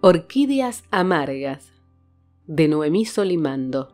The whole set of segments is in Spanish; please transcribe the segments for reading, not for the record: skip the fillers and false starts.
Orquídeas amargas, de Noemí Solimando.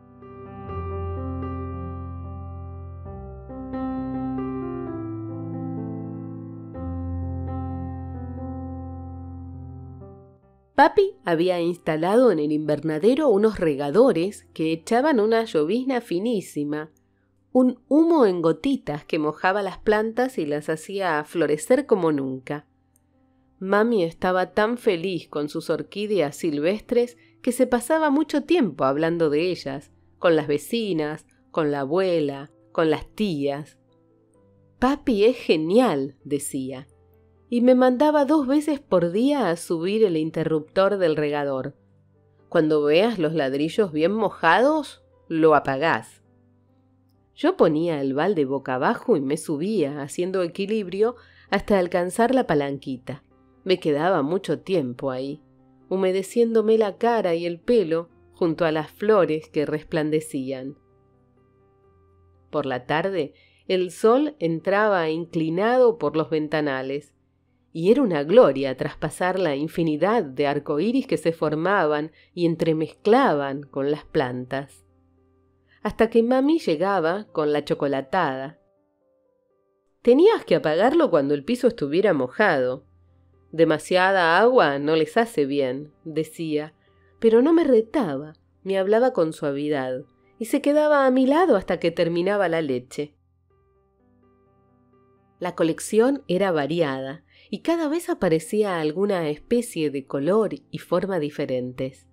Papi había instalado en el invernadero unos regadores que echaban una llovizna finísima, un humo en gotitas que mojaba las plantas y las hacía florecer como nunca. Mami estaba tan feliz con sus orquídeas silvestres que se pasaba mucho tiempo hablando de ellas, con las vecinas, con la abuela, con las tías. «Papi es genial», decía, y me mandaba 2 veces por día a subir el interruptor del regador. «Cuando veas los ladrillos bien mojados, lo apagás». Yo ponía el balde boca abajo y me subía, haciendo equilibrio, hasta alcanzar la palanquita. Me quedaba mucho tiempo ahí, humedeciéndome la cara y el pelo junto a las flores que resplandecían. Por la tarde, el sol entraba inclinado por los ventanales, y era una gloria traspasar la infinidad de arcoíris que se formaban y entremezclaban con las plantas. Hasta que mami llegaba con la chocolatada. «Tenías que apagarlo cuando el piso estuviera mojado. Demasiada agua no les hace bien», decía, pero no me retaba, me hablaba con suavidad y se quedaba a mi lado hasta que terminaba la leche. La colección era variada y cada vez aparecía alguna especie de color y forma diferentes.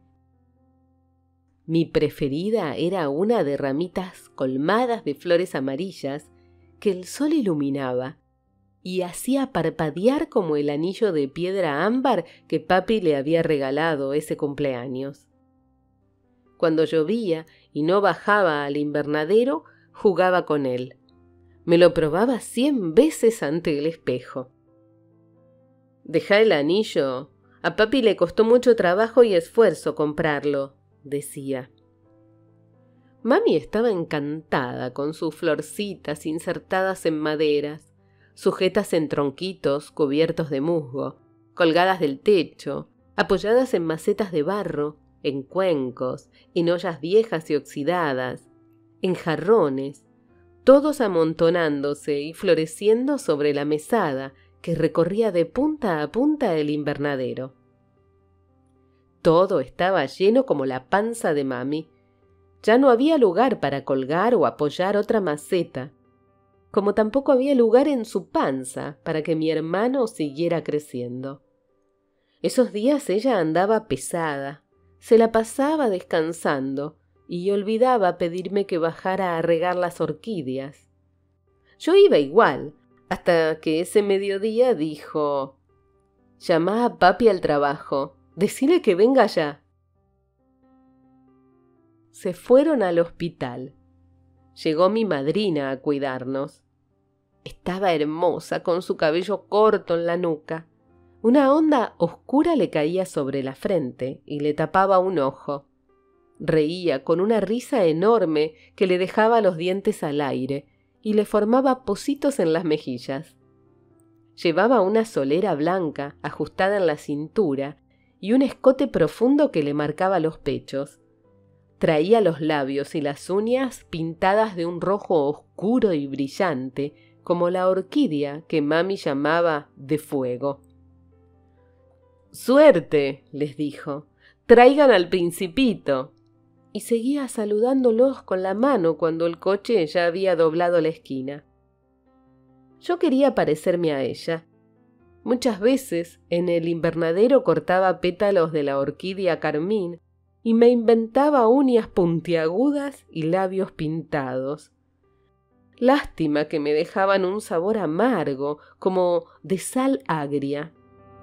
Mi preferida era una de ramitas colmadas de flores amarillas que el sol iluminaba y hacía parpadear como el anillo de piedra ámbar que papi le había regalado ese cumpleaños. Cuando llovía y no bajaba al invernadero, jugaba con él. Me lo probaba 100 veces ante el espejo. «Dejá el anillo. A papi le costó mucho trabajo y esfuerzo comprarlo», decía. Mami estaba encantada con sus florcitas insertadas en maderas, sujetas en tronquitos cubiertos de musgo, colgadas del techo, apoyadas en macetas de barro, en cuencos, en ollas viejas y oxidadas, en jarrones, todos amontonándose y floreciendo sobre la mesada que recorría de punta a punta el invernadero. Todo estaba lleno como la panza de mami. Ya no había lugar para colgar o apoyar otra maceta, como tampoco había lugar en su panza para que mi hermano siguiera creciendo. Esos días ella andaba pesada, se la pasaba descansando y olvidaba pedirme que bajara a regar las orquídeas. Yo iba igual, hasta que ese mediodía dijo: «Llamá a papi al trabajo, decile que venga ya». Se fueron al hospital. Llegó mi madrina a cuidarnos. Estaba hermosa con su cabello corto en la nuca. Una onda oscura le caía sobre la frente y le tapaba un ojo. Reía con una risa enorme que le dejaba los dientes al aire y le formaba pocitos en las mejillas. Llevaba una solera blanca ajustada en la cintura y un escote profundo que le marcaba los pechos. Traía los labios y las uñas pintadas de un rojo oscuro y brillante, como la orquídea que mami llamaba de fuego. «Suerte», les dijo, «traigan al Principito». Y seguía saludándolos con la mano cuando el coche ya había doblado la esquina. Yo quería parecerme a ella. Muchas veces en el invernadero cortaba pétalos de la orquídea carmín y me inventaba uñas puntiagudas y labios pintados. Lástima que me dejaban un sabor amargo, como de sal agria.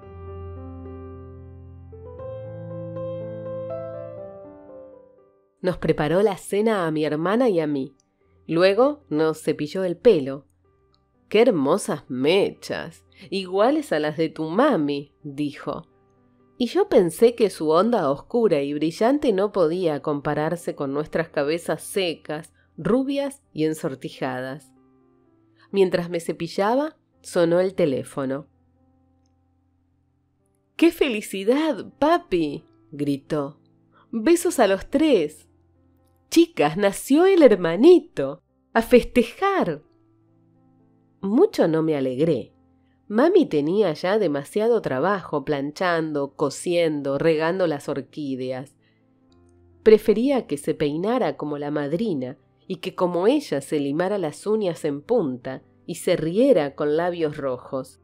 Nos preparó la cena a mi hermana y a mí. Luego nos cepilló el pelo. «Qué hermosas mechas, iguales a las de tu mami», dijo. Y yo pensé que su onda oscura y brillante no podía compararse con nuestras cabezas secas, rubias y ensortijadas. Mientras me cepillaba, sonó el teléfono. ¡Qué felicidad, papi!, gritó. ¡Besos a los tres! Chicas, nació el hermanito. ¡A festejar! Mucho no me alegré. Mami tenía ya demasiado trabajo planchando, cosiendo, regando las orquídeas. Prefería que se peinara como la madrina y que como ella se limara las uñas en punta y se riera con labios rojos.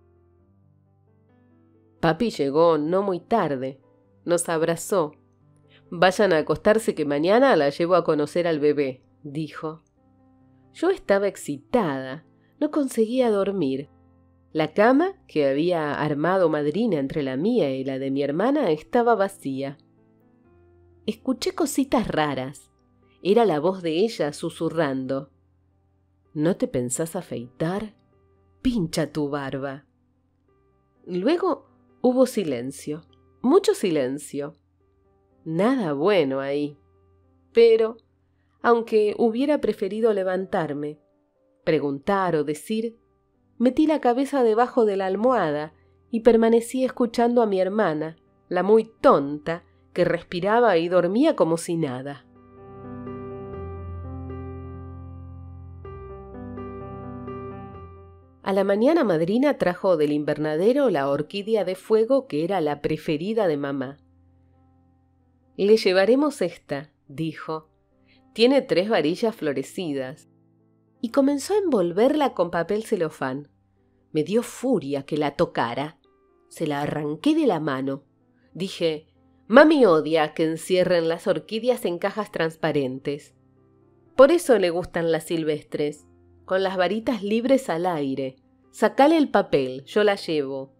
Papi llegó no muy tarde. Nos abrazó. «Vayan a acostarse que mañana la llevo a conocer al bebé», dijo. Yo estaba excitada. No conseguía dormir. La cama que había armado madrina entre la mía y la de mi hermana estaba vacía. Escuché cositas raras. Era la voz de ella susurrando. «¿No te pensás afeitar? Pincha tu barba». Luego hubo silencio, mucho silencio. Nada bueno ahí. Pero, aunque hubiera preferido levantarme, preguntar o decir, metí la cabeza debajo de la almohada y permanecí escuchando a mi hermana, la muy tonta, que respiraba y dormía como si nada. A la mañana madrina trajo del invernadero la orquídea de fuego que era la preferida de mamá. «Le llevaremos esta», dijo. «Tiene 3 varillas florecidas». Y comenzó a envolverla con papel celofán. Me dio furia que la tocara. Se la arranqué de la mano. Dije, «Mami odia que encierren las orquídeas en cajas transparentes. Por eso le gustan las silvestres, con las varitas libres al aire. Sacale el papel, yo la llevo».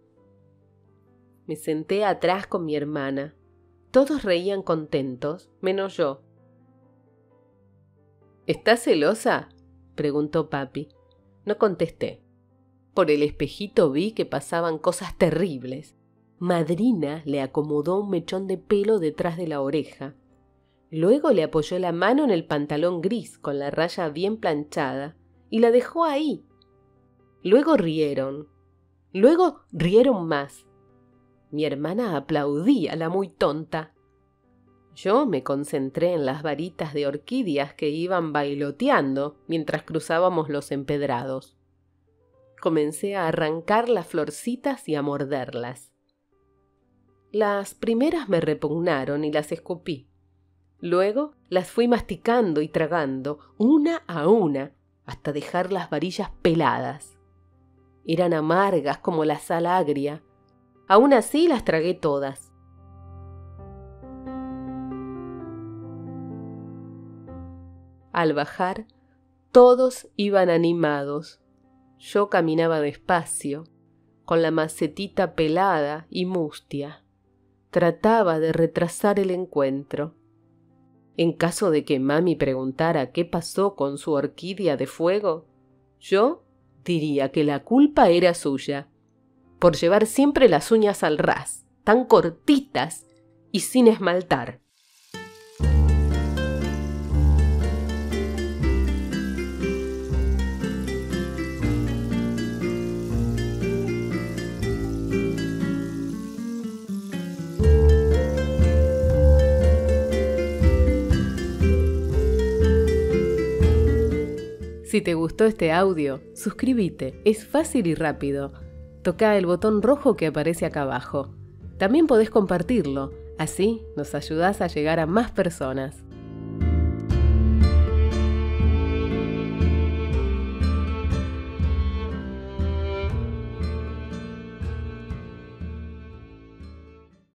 Me senté atrás con mi hermana. Todos reían contentos, menos yo. «¿Estás celosa?», preguntó papi. No contesté. Por el espejito vi que pasaban cosas terribles. Madrina le acomodó un mechón de pelo detrás de la oreja. Luego le apoyó la mano en el pantalón gris con la raya bien planchada y la dejó ahí. Luego rieron. Luego rieron más. Mi hermana aplaudía, la muy tonta. Yo me concentré en las varitas de orquídeas que iban bailoteando mientras cruzábamos los empedrados. Comencé a arrancar las florcitas y a morderlas. Las primeras me repugnaron y las escupí. Luego las fui masticando y tragando, una a una, hasta dejar las varillas peladas. Eran amargas como la sal agria. Aún así las tragué todas. Al bajar, todos iban animados. Yo caminaba despacio, con la macetita pelada y mustia. Trataba de retrasar el encuentro. En caso de que mami preguntara qué pasó con su orquídea de fuego, yo diría que la culpa era suya, por llevar siempre las uñas al ras, tan cortitas y sin esmaltar. Si te gustó este audio, suscríbete, es fácil y rápido. Toca el botón rojo que aparece acá abajo. También podés compartirlo, así nos ayudás a llegar a más personas.